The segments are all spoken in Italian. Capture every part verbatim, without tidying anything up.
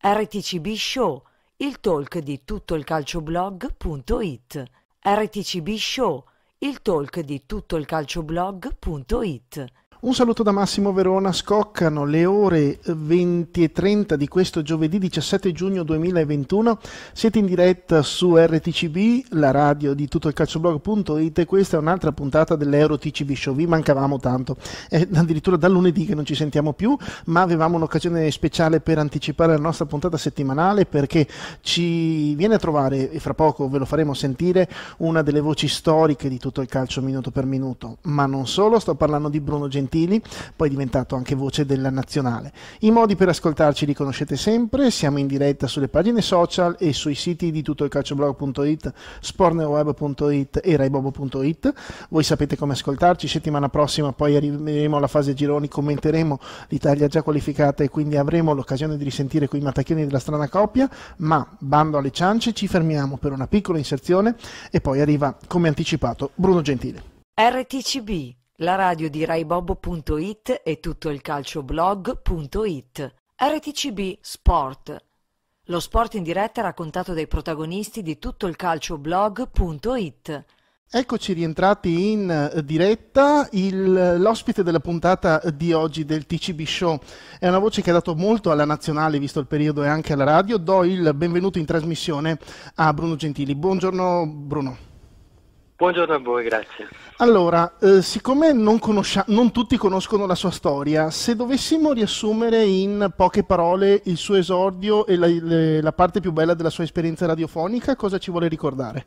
R T C B Show, il talk di tutto il calcioblog punto it. R T C B Show, il talk di tutto il calcioblog punto it. Un saluto da Massimo Verona. Scoccano le ore venti e trenta di questo giovedì diciassette giugno duemilaventuno. Siete in diretta su R T C B, la radio di tutto il calcioblog punto it, e questa è un'altra puntata dell'Euro T C B Show. Vi mancavamo tanto, è addirittura da lunedì che non ci sentiamo più, ma avevamo un'occasione speciale per anticipare la nostra puntata settimanale, perché ci viene a trovare, e fra poco ve lo faremo sentire, una delle voci storiche di tutto il calcio minuto per minuto. Ma non solo, sto parlando di Bruno Gentili, poi diventato anche voce della nazionale. I modi per ascoltarci li conoscete sempre: siamo in diretta sulle pagine social e sui siti di tutto il calcioblog punto it, sportneweb punto it e raibobo punto it. Voi sapete come ascoltarci. Settimana prossima poi arriveremo alla fase gironi, commenteremo l'Italia già qualificata e quindi avremo l'occasione di risentire quei matacchioni della strana coppia. Ma bando alle ciance, ci fermiamo per una piccola inserzione e poi arriva, come anticipato, Bruno Gentili. R T C B, la radio di raibobo punto it e tutto il calcioblog punto it. R T C B Sport, lo sport in diretta raccontato dai protagonisti di tutto il calcioblog punto it. Eccoci rientrati in diretta. Il, l'ospite della puntata di oggi del T C B Show è una voce che ha dato molto alla nazionale, visto il periodo, e anche alla radio. Do il benvenuto in trasmissione a Bruno Gentili. Buongiorno Bruno. Buongiorno a voi, grazie. Allora, eh, siccome non, conoscia- non tutti conoscono la sua storia, se dovessimo riassumere in poche parole il suo esordio e la, le, la parte più bella della sua esperienza radiofonica, cosa ci vuole ricordare?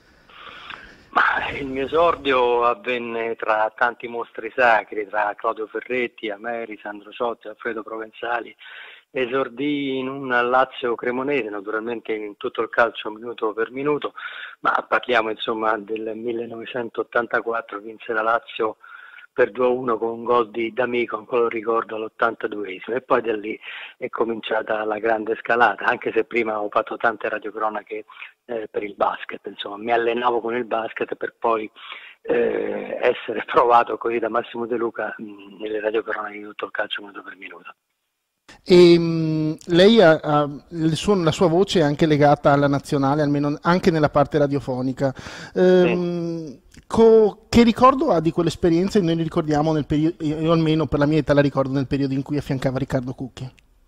Ma il mio esordio avvenne tra tanti mostri sacri, tra Claudio Ferretti, Ameri, Sandro Ciotti, Alfredo Provenzali. Esordì in un Lazio Cremonese, naturalmente in tutto il calcio minuto per minuto, ma parliamo insomma del millenovecentottantaquattro, vinse la Lazio per due a uno con un gol di D'Amico, ancora lo ricordo, all'ottantaduesimo, e poi da lì è cominciata la grande scalata, anche se prima ho fatto tante radiocronache eh, per il basket, insomma mi allenavo con il basket per poi eh, essere provato così da Massimo De Luca mh, nelle radiocronache di tutto il calcio minuto per minuto. E mh, lei ha, ha il suo, la sua voce è anche legata alla nazionale, almeno anche nella parte radiofonica. Ehm, sì. co, che ricordo ha di quell'esperienza? Noi li ricordiamo nel periodo, io almeno per la mia età la ricordo nel periodo in cui affiancava Riccardo Cucchi.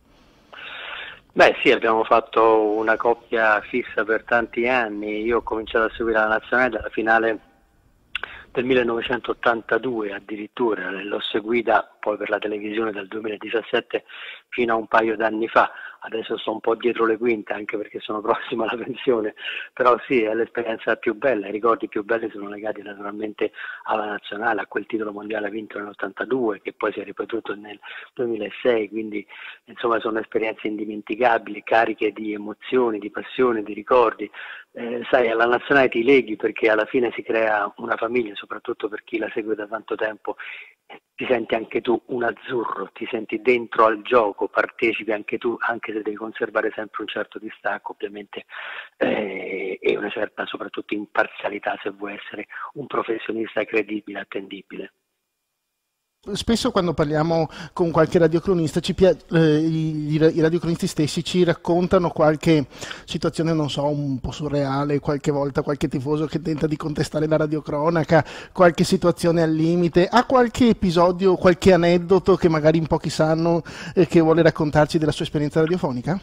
Beh sì, abbiamo fatto una coppia fissa per tanti anni. Io ho cominciato a seguire la nazionale dalla finale del millenovecentottantadue addirittura, l'ho seguita poi per la televisione dal duemiladiciassette fino a un paio d'anni fa. Adesso sto un po' dietro le quinte anche perché sono prossimo alla pensione, però sì, è l'esperienza più bella, i ricordi più belli sono legati naturalmente alla nazionale, a quel titolo mondiale vinto nell'ottantadue che poi si è ripetuto nel duemilasei, quindi insomma sono esperienze indimenticabili, cariche di emozioni, di passione, di ricordi. Eh, sai, alla nazionale ti leghi perché alla fine si crea una famiglia, soprattutto per chi la segue da tanto tempo. Ti senti anche tu un azzurro, ti senti dentro al gioco, partecipi anche tu, anche se devi conservare sempre un certo distacco ovviamente eh, e una certa soprattutto imparzialità se vuoi essere un professionista credibile, attendibile. Spesso quando parliamo con qualche radiocronista, ci pia- eh, i, i radiocronisti stessi ci raccontano qualche situazione, non so, un po' surreale, qualche volta qualche tifoso che tenta di contestare la radiocronaca, qualche situazione al limite. Ha qualche episodio, qualche aneddoto che magari in pochi sanno e che vuole raccontarci della sua esperienza radiofonica?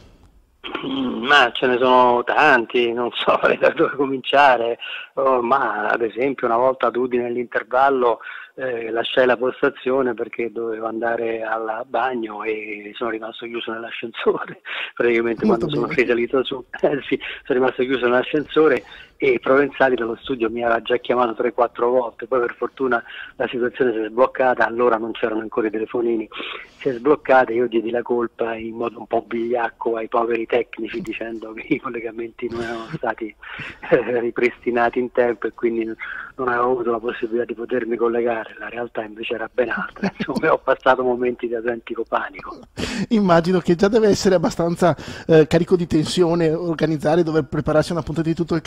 Ma ce ne sono tanti, non so da dove cominciare, oh, ma ad esempio una volta ad Udine nell'intervallo eh, lasciai la postazione perché dovevo andare al bagno e sono rimasto chiuso nell'ascensore, praticamente Molto quando bene. sono risalito su, eh, sì, sono rimasto chiuso nell'ascensore e Provenzali dallo studio mi aveva già chiamato tre quattro volte, poi per fortuna la situazione si è sbloccata, allora non c'erano ancora i telefonini, si è sbloccata e io diedi la colpa in modo un po' vigliacco ai poveri tecnici dicendo che i collegamenti non erano stati eh, ripristinati in tempo e quindi non avevo avuto la possibilità di potermi collegare, la realtà invece era ben altra, insomma ho passato momenti di autentico panico. Immagino che già deve essere abbastanza eh, carico di tensione organizzare, dover prepararsi una puntata di tutto il calcio, se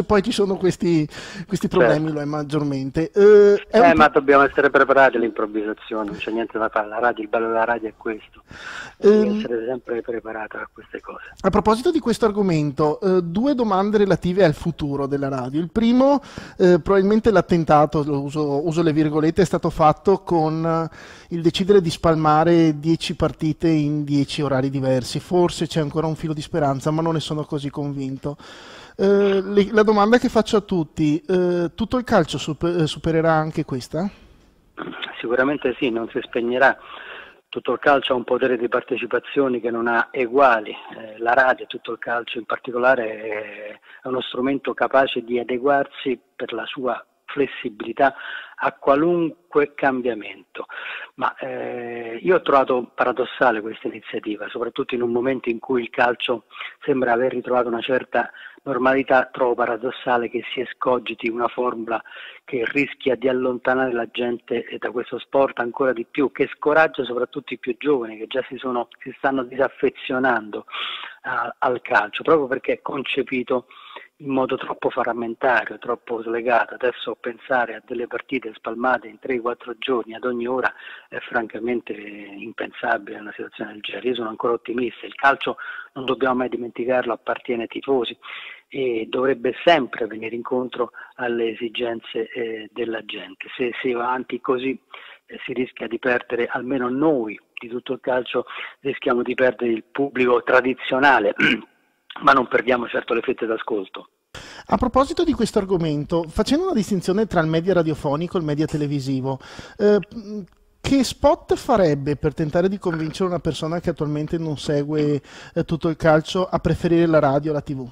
poi ci sono questi, questi problemi, Certo. lo è maggiormente. Eh, è Eh, un... ma dobbiamo essere preparati all'improvvisazione, non c'è niente da fare, la radio, il bello della radio è questo, devi ehm, essere sempre preparato a queste cose. A proposito di questo argomento, eh, due domande relative al futuro della radio. Il primo, eh, probabilmente l'attentato, lo uso, uso le virgolette, è stato fatto con eh, il decidere di spalmare dieci partite in dieci orari diversi. Forse c'è ancora un filo di speranza, ma non ne sono così convinto. Eh, le- la domanda che faccio a tutti, eh, tutto il calcio super- eh, supererà anche questa? Sicuramente sì, non si spegnerà. Tutto il calcio ha un potere di partecipazione che non ha eguali, eh, la radio, tutto il calcio in particolare, è, è uno strumento capace di adeguarsi per la sua flessibilità a qualunque cambiamento. Ma eh, io ho trovato paradossale questa iniziativa, soprattutto in un momento in cui il calcio sembra aver ritrovato una certa normalità. Trovo paradossale che si escogiti una formula che rischia di allontanare la gente da questo sport ancora di più, che scoraggia soprattutto i più giovani che già si, sono, si stanno disaffezionando a, al calcio, proprio perché è concepito in modo troppo frammentario, troppo slegato. Adesso pensare a delle partite spalmate in tre quattro giorni ad ogni ora è francamente impensabile in una situazione del genere. Io sono ancora ottimista, il calcio, non dobbiamo mai dimenticarlo, appartiene ai tifosi e dovrebbe sempre venire incontro alle esigenze eh, della gente. Se si va avanti così eh, si rischia di perdere, almeno noi di tutto il calcio rischiamo di perdere il pubblico tradizionale, ma non perdiamo certo le fette d'ascolto. A proposito di questo argomento, facendo una distinzione tra il media radiofonico e il media televisivo, eh, che spot farebbe per tentare di convincere una persona che attualmente non segue eh, tutto il calcio a preferire la radio alla tivù?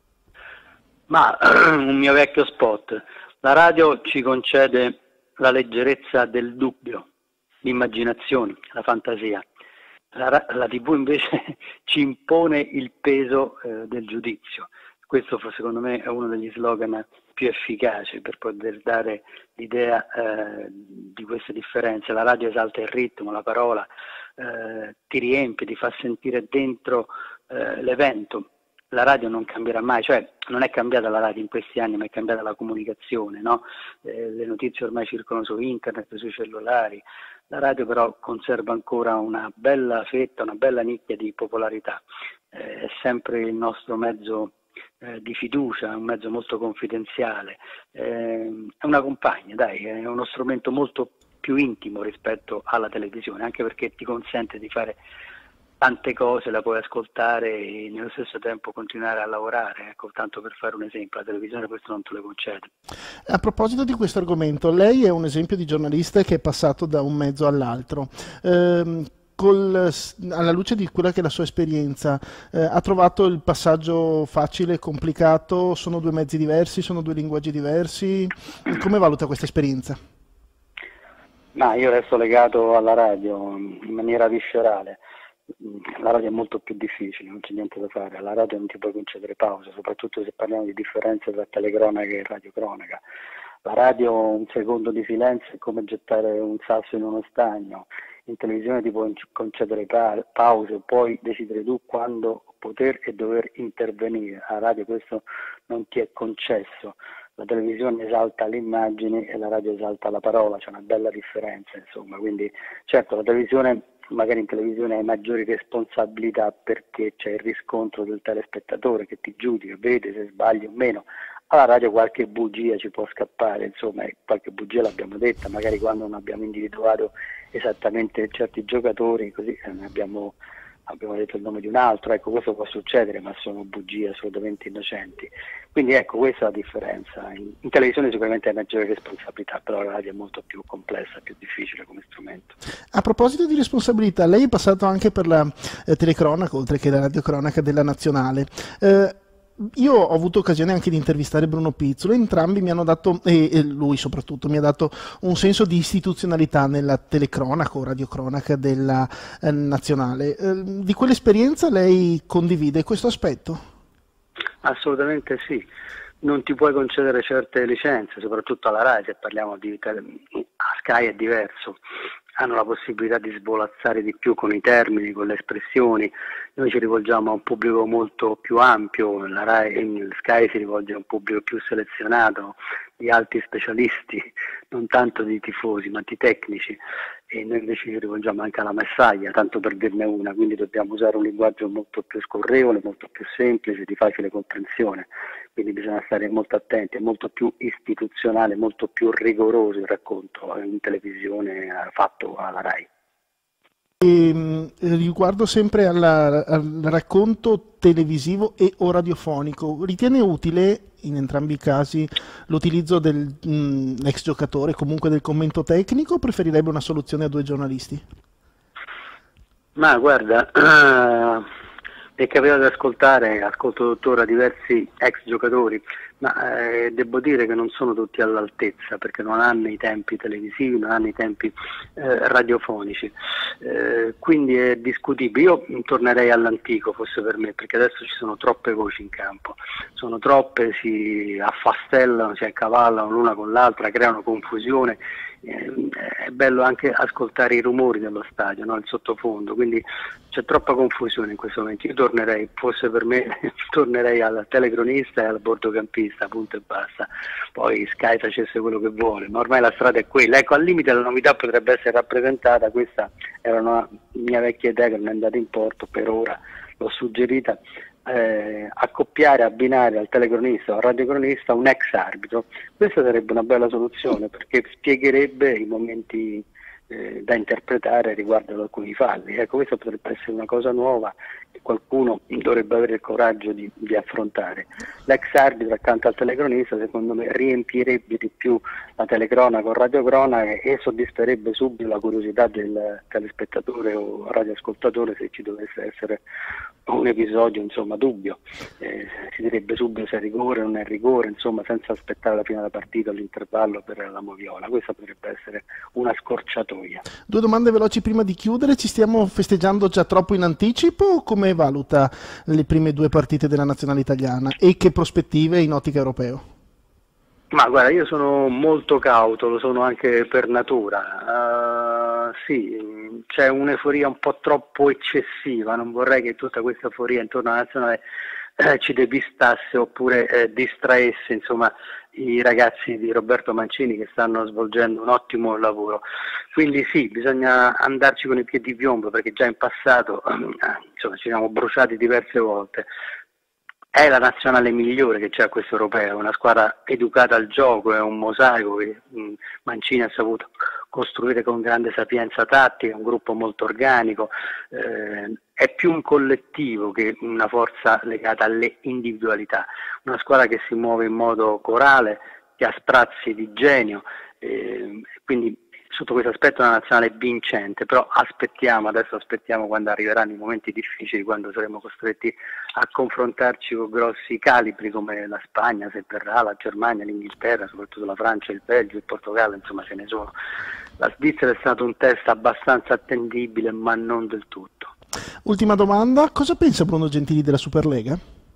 Ma un mio vecchio spot, la radio ci concede la leggerezza del dubbio, l'immaginazione, la fantasia. La, la tivù invece ci impone il peso eh, del giudizio. Questo secondo me è uno degli slogan più efficaci per poter dare l'idea eh, di queste differenze. La radio esalta il ritmo, la parola, eh, ti riempie, ti fa sentire dentro eh, l'evento. La radio non cambierà mai, cioè non è cambiata la radio in questi anni, ma è cambiata la comunicazione, no? Eh, le notizie ormai circolano su internet, sui cellulari. La radio però conserva ancora una bella fetta, una bella nicchia di popolarità. Eh, è sempre il nostro mezzo eh, di fiducia, un mezzo molto confidenziale. Eh, è una compagna, dai, è uno strumento molto più intimo rispetto alla televisione, anche perché ti consente di fare tante cose, la puoi ascoltare e nello stesso tempo continuare a lavorare, ecco, tanto per fare un esempio, la televisione questo non te lo concede. A proposito di questo argomento, lei è un esempio di giornalista che è passato da un mezzo all'altro. Ehm, col, alla luce di quella che è la sua esperienza, eh, ha trovato il passaggio facile, complicato? Sono due mezzi diversi, sono due linguaggi diversi? Come valuta questa esperienza? Ma io resto legato alla radio in maniera viscerale. La radio è molto più difficile, non c'è niente da fare, alla radio non ti puoi concedere pause, soprattutto se parliamo di differenze tra telecronaca e radiocronaca. La radio, un secondo di silenzio è come gettare un sasso in uno stagno, in televisione ti puoi concedere pa- pause, puoi decidere tu quando poter e dover intervenire, alla radio questo non ti è concesso. La televisione esalta le immagini e la radio esalta la parola, c'è una bella differenza, insomma, quindi certo la televisione, magari in televisione hai maggiori responsabilità perché c'è il riscontro del telespettatore che ti giudica, vede se sbagli o meno. Alla radio qualche bugia ci può scappare, insomma, qualche bugia l'abbiamo detta, magari quando non abbiamo individuato esattamente certi giocatori, così ne abbiamo, abbiamo detto il nome di un altro, ecco, questo può succedere, ma sono bugie assolutamente innocenti. Quindi ecco, questa è la differenza. In, in televisione sicuramente hai maggiore responsabilità, però la radio è molto più complessa, più difficile come strumento. A proposito di responsabilità, lei è passato anche per la eh, telecronaca, oltre che la radiocronaca della nazionale. Eh, io ho avuto occasione anche di intervistare Bruno Pizzolo, entrambi mi hanno dato, e, e lui soprattutto, mi ha dato un senso di istituzionalità nella telecronaca o radiocronaca della eh, nazionale. Eh, di quell'esperienza lei condivide questo aspetto? Assolutamente sì. Non ti puoi concedere certe licenze, soprattutto alla RAI, se parliamo di a Sky è diverso. hanno la possibilità di svolazzare di più con i termini, con le espressioni. Noi ci rivolgiamo a un pubblico molto più ampio, la Rai, il Sky si rivolge a un pubblico più selezionato, di alti specialisti, non tanto di tifosi ma di tecnici, e noi invece ci rivolgiamo anche alla Messaglia, tanto per dirne una, quindi dobbiamo usare un linguaggio molto più scorrevole, molto più semplice, di facile comprensione, quindi bisogna stare molto attenti, è molto più istituzionale, molto più rigoroso il racconto in televisione fatto alla Rai. E, riguardo sempre alla, al racconto televisivo e o radiofonico, ritiene utile in entrambi i casi l'utilizzo del mh, ex giocatore, comunque del commento tecnico, o preferirebbe una soluzione a due giornalisti? Ma guarda, uh, mi è capitato di ascoltare, ascolto tuttora diversi ex giocatori, ma eh, devo dire che non sono tutti all'altezza, perché non hanno i tempi televisivi, non hanno i tempi eh, radiofonici, eh, quindi è discutibile. Io tornerei all'antico, fosse per me, perché adesso ci sono troppe voci in campo, sono troppe, si affastellano, si accavallano l'una con l'altra, creano confusione. Eh, è bello anche ascoltare i rumori dello stadio, no? Il sottofondo, quindi c'è troppa confusione in questo momento. Io tornerei, fosse per me, tornerei al telecronista e al bordocampista, punto e basta. Poi Sky facesse quello che vuole, ma ormai la strada è quella. Ecco, al limite la novità potrebbe essere rappresentata, questa era una mia vecchia idea che non è andata in porto, per ora l'ho suggerita, eh, accoppiare, abbinare al telecronista o al radiocronista un ex arbitro. Questa sarebbe una bella soluzione, perché spiegherebbe i momenti eh, da interpretare riguardo ad alcuni falli. Ecco, questa potrebbe essere una cosa nuova che qualcuno dovrebbe avere il coraggio di, di affrontare. L'ex arbitro accanto al telecronista, secondo me, riempirebbe di più la telecronaca o radiocronaca e soddisferebbe subito la curiosità del telespettatore o radioascoltatore, se ci dovesse essere un episodio, insomma, dubbio. Eh, si direbbe subito se è rigore o non è rigore, insomma, senza aspettare la fine della partita o l'intervallo per la moviola. Questa potrebbe essere una scorciatoia. Due domande veloci prima di chiudere. Ci stiamo festeggiando già troppo in anticipo, o come valuta le prime due partite della nazionale italiana e che prospettive in ottica europeo? Ma guarda, io sono molto cauto, lo sono anche per natura. Uh, sì, c'è un'euforia un po' troppo eccessiva, non vorrei che tutta questa euforia intorno alla nazionale eh, ci depistasse oppure eh, distraesse, insomma, i ragazzi di Roberto Mancini, che stanno svolgendo un ottimo lavoro. Quindi sì, bisogna andarci con i piedi di piombo, perché già in passato eh, insomma, ci siamo bruciati diverse volte. È la nazionale migliore che c'è a questo europeo, una squadra educata al gioco, è un mosaico che mh, Mancini ha saputo costruire con grande sapienza tattica, un gruppo molto organico, eh, è più un collettivo che una forza legata alle individualità, una squadra che si muove in modo corale, che ha sprazzi di genio, eh, quindi sotto questo aspetto è una nazionale vincente, però aspettiamo, adesso aspettiamo quando arriveranno i momenti difficili, quando saremo costretti a confrontarci con grossi calibri come la Spagna, se verrà, la Germania, l'Inghilterra, soprattutto la Francia, il Belgio, il Portogallo, insomma ce ne sono. La Svizzera è stato un test abbastanza attendibile, ma non del tutto. Ultima domanda, cosa pensa Bruno Gentili della Superlega?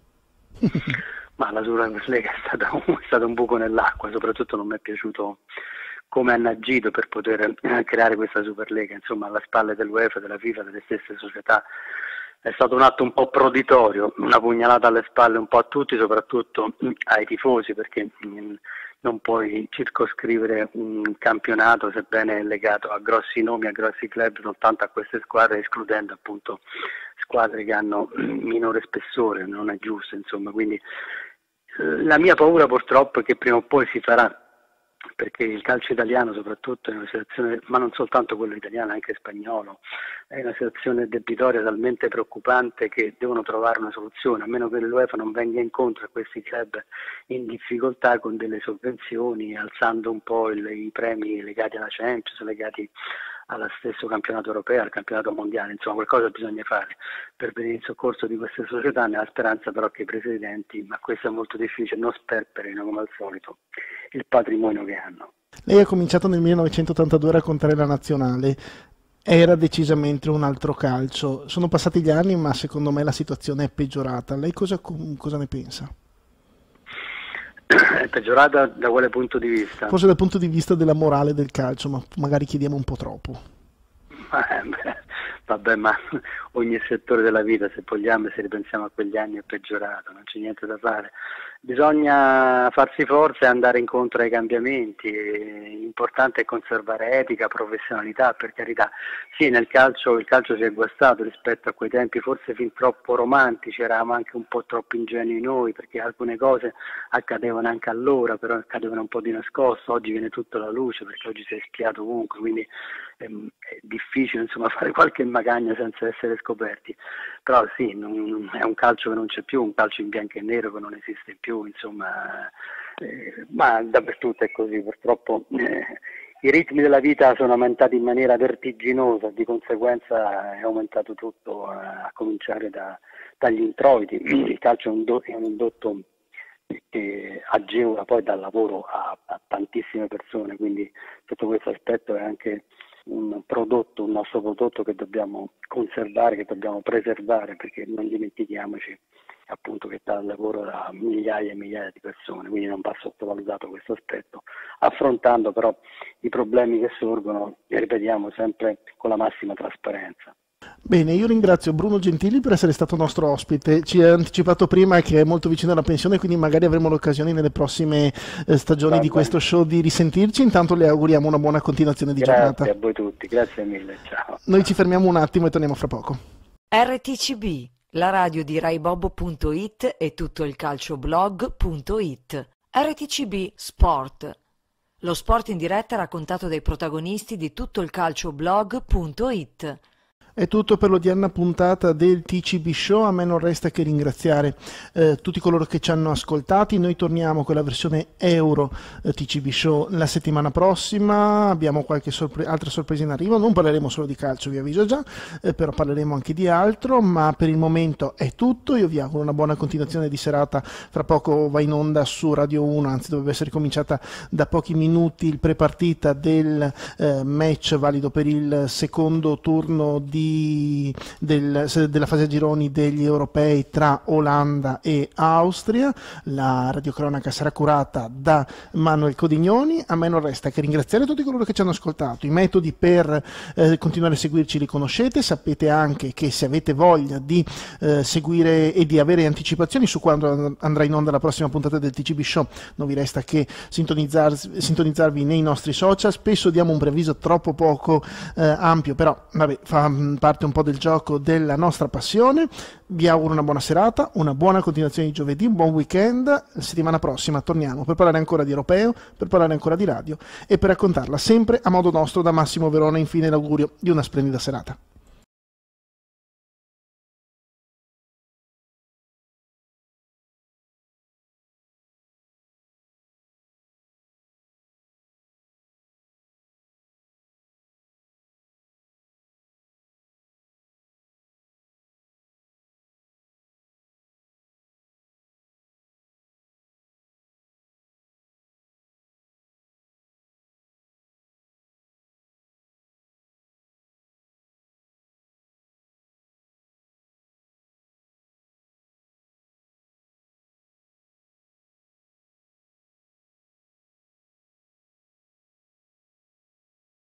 Ma la Superlega è stata un, è stato un buco nell'acqua, soprattutto non mi è piaciuto come hanno agito per poter eh, creare questa Superlega, insomma, alla spalle dell'UEFA, della FIFA, delle stesse società. È stato un atto un po' proditorio, una pugnalata alle spalle un po' a tutti, soprattutto mh, ai tifosi, perché mh, non puoi circoscrivere un campionato, sebbene legato a grossi nomi, a grossi club, soltanto a queste squadre, escludendo appunto squadre che hanno mh, minore spessore, non è giusto, insomma. Quindi eh, la mia paura purtroppo è che prima o poi si farà, perché il calcio italiano soprattutto è una situazione, ma non soltanto quello italiano, anche spagnolo, è una situazione debitoria talmente preoccupante che devono trovare una soluzione, a meno che l'UEFA non venga incontro a questi club in difficoltà con delle sovvenzioni, alzando un po' il, i premi legati alla Champions, legati allo stesso campionato europeo, al campionato mondiale, insomma qualcosa bisogna fare per venire in soccorso di queste società, nella speranza però che i presidenti, ma questo è molto difficile, non sperperino come al solito il patrimonio che hanno. Lei ha cominciato nel millenovecentottantadue a raccontare la nazionale, era decisamente un altro calcio, sono passati gli anni ma secondo me la situazione è peggiorata, lei cosa, cosa ne pensa? È peggiorata da quale punto di vista? Forse dal punto di vista della morale del calcio, ma magari chiediamo un po' troppo. Vabbè, ma ogni settore della vita, se vogliamo, se ripensiamo a quegli anni, è peggiorato, non c'è niente da fare. Bisogna farsi forza e andare incontro ai cambiamenti. L'importante è conservare etica, professionalità, per carità. Sì, nel calcio il calcio si è guastato rispetto a quei tempi, forse fin troppo romantici, eravamo anche un po' troppo ingenui noi, perché alcune cose accadevano anche allora, però accadevano un po' di nascosto. Oggi viene tutto alla luce, perché oggi si è spiato ovunque, quindi è, è difficile, insomma, fare qualche magagna senza essere scoperti. Però sì, non, è un calcio che non c'è più, un calcio in bianco e nero che non esiste più, insomma, eh, ma dappertutto è così, purtroppo eh, i ritmi della vita sono aumentati in maniera vertiginosa, di conseguenza è aumentato tutto, a, a cominciare da, dagli introiti. Il calcio è un, do, è un indotto che agevola poi dal lavoro a, a tantissime persone, quindi sotto questo aspetto è anche un prodotto, un nostro prodotto che dobbiamo conservare, che dobbiamo preservare, perché non dimentichiamoci appunto che dà lavoro a migliaia e migliaia di persone, quindi non va sottovalutato questo aspetto, affrontando però i problemi che sorgono, e ripetiamo, sempre con la massima trasparenza. Bene, io ringrazio Bruno Gentili per essere stato nostro ospite. Ci ha anticipato prima che è molto vicino alla pensione, quindi magari avremo l'occasione nelle prossime eh, stagioni di questo show di risentirci. Intanto le auguriamo una buona continuazione di grazie giornata. Grazie a voi tutti, grazie mille, ciao. Noi ci fermiamo un attimo e torniamo fra poco. R T C B, la radio di rai bob punto it e tutto il calcioblog punto it. R T C B Sport. Lo sport in diretta raccontato dai protagonisti di tutto il calcioblog punto it. È tutto per l'odierna puntata del T C B Show. A me non resta che ringraziare eh, tutti coloro che ci hanno ascoltati. Noi torniamo con la versione Euro eh, T C B Show la settimana prossima. Abbiamo qualche sorpre- altra sorpresa in arrivo. Non parleremo solo di calcio, vi avviso già, eh, però parleremo anche di altro. Ma per il momento è tutto. Io vi auguro una buona continuazione di serata. Fra poco va in onda su Radio uno, anzi dovrebbe essere cominciata da pochi minuti il prepartita del eh, match valido per il secondo turno di Del, della fase a gironi degli europei tra Olanda e Austria. La radiocronaca sarà curata da Manuel Codignoni. A me non resta che ringraziare tutti coloro che ci hanno ascoltato. I metodi per eh, continuare a seguirci li conoscete, sapete anche che se avete voglia di eh, seguire e di avere anticipazioni su quando andrà in onda la prossima puntata del T C B Show, non vi resta che sintonizzarvi, sintonizzarvi nei nostri social. Spesso diamo un preavviso troppo poco eh, ampio, però vabbè, fa parte un po' del gioco della nostra passione. Vi auguro una buona serata, una buona continuazione di giovedì, un buon weekend. La settimana prossima torniamo per parlare ancora di europeo, per parlare ancora di radio e per raccontarla sempre a modo nostro da Massimo Verona. Infine l'augurio di una splendida serata.